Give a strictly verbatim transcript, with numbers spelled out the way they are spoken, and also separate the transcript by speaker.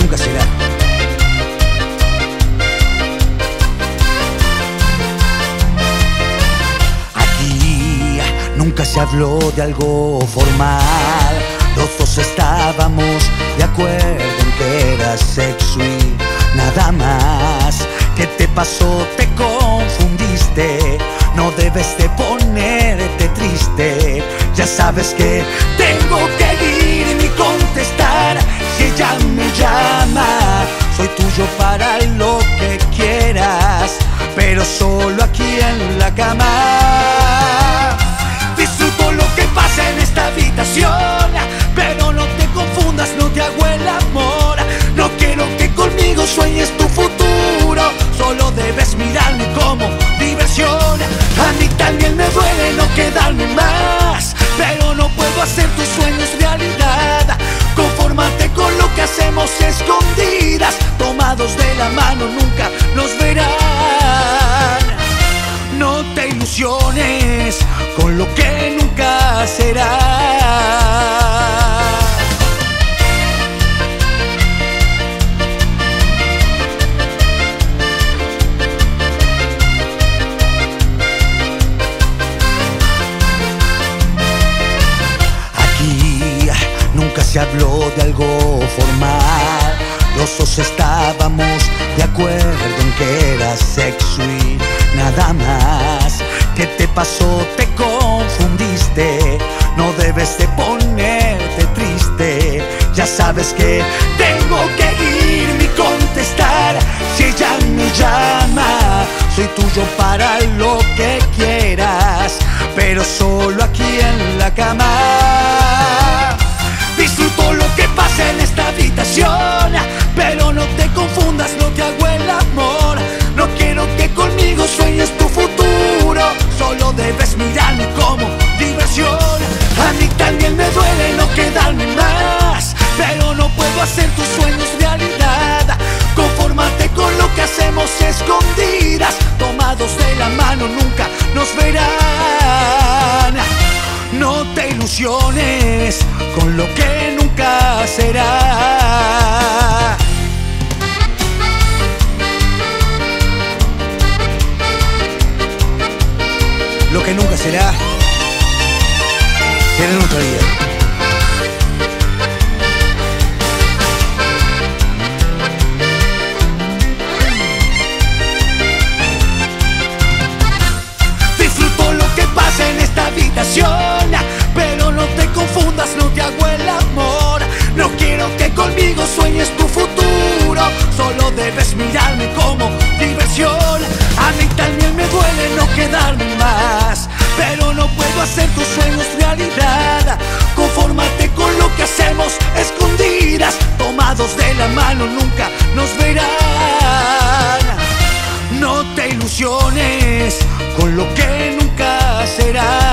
Speaker 1: nunca será. Aquí nunca se habló de algo formal. Los dos estábamos de acuerdo en que era sexo y nada más. ¿Qué te pasó? Te confundiste. No debes de ponerte triste. Ya sabes que tengo que ir ni contestar. Si ella me llama, soy tuyo para lo que quieras, pero solo aquí en la cama. Disfruto lo que pasa en esta habitación, pero no te confundas, no te hago el amor. No quiero que conmigo sueñes tu futuro, solo debes mirarme como diversión. A mí también me duele no quedarme más, pero no puedo hacer tus sueños realidad. Confórmate con lo que hacemos escondidas, tomados de la mano nunca nos verán. No te ilusiones con lo que nunca será. Nunca se habló de algo formal. Los dos estábamos de acuerdo en que era sexo y nada más. ¿Qué te pasó? Te confundiste. No debes de ponerte triste. Ya sabes que tengo que ir ni contestar. Si ella me llama, soy tuyo para lo que quieras, pero solo aquí en la cama. Disfruto lo que pasa en esta habitación, pero no te confundas, no te hago el amor. No quiero que conmigo sueñes tu futuro, solo debes mirarme como diversión. A mí también me duele no quedarme más, pero no puedo hacer tus sueños realidad. Confórmate con lo que hacemos escondidas, tomados de la mano nunca nos verán. No te ilusiones con lo que nunca será. Lo que nunca será, será en otro día. Disfruto lo que pasa en esta habitación, pero no te confundas, no te hago el amor. No quiero que conmigo sueñes tu futuro, solo debes mirarme como diversión. A mí también me duele no quedarme más, pero no puedo hacer tus sueños realidad. Confórmate con lo que hacemos escondidas, tomados de la mano nunca nos verán. No te ilusiones con lo que nunca será.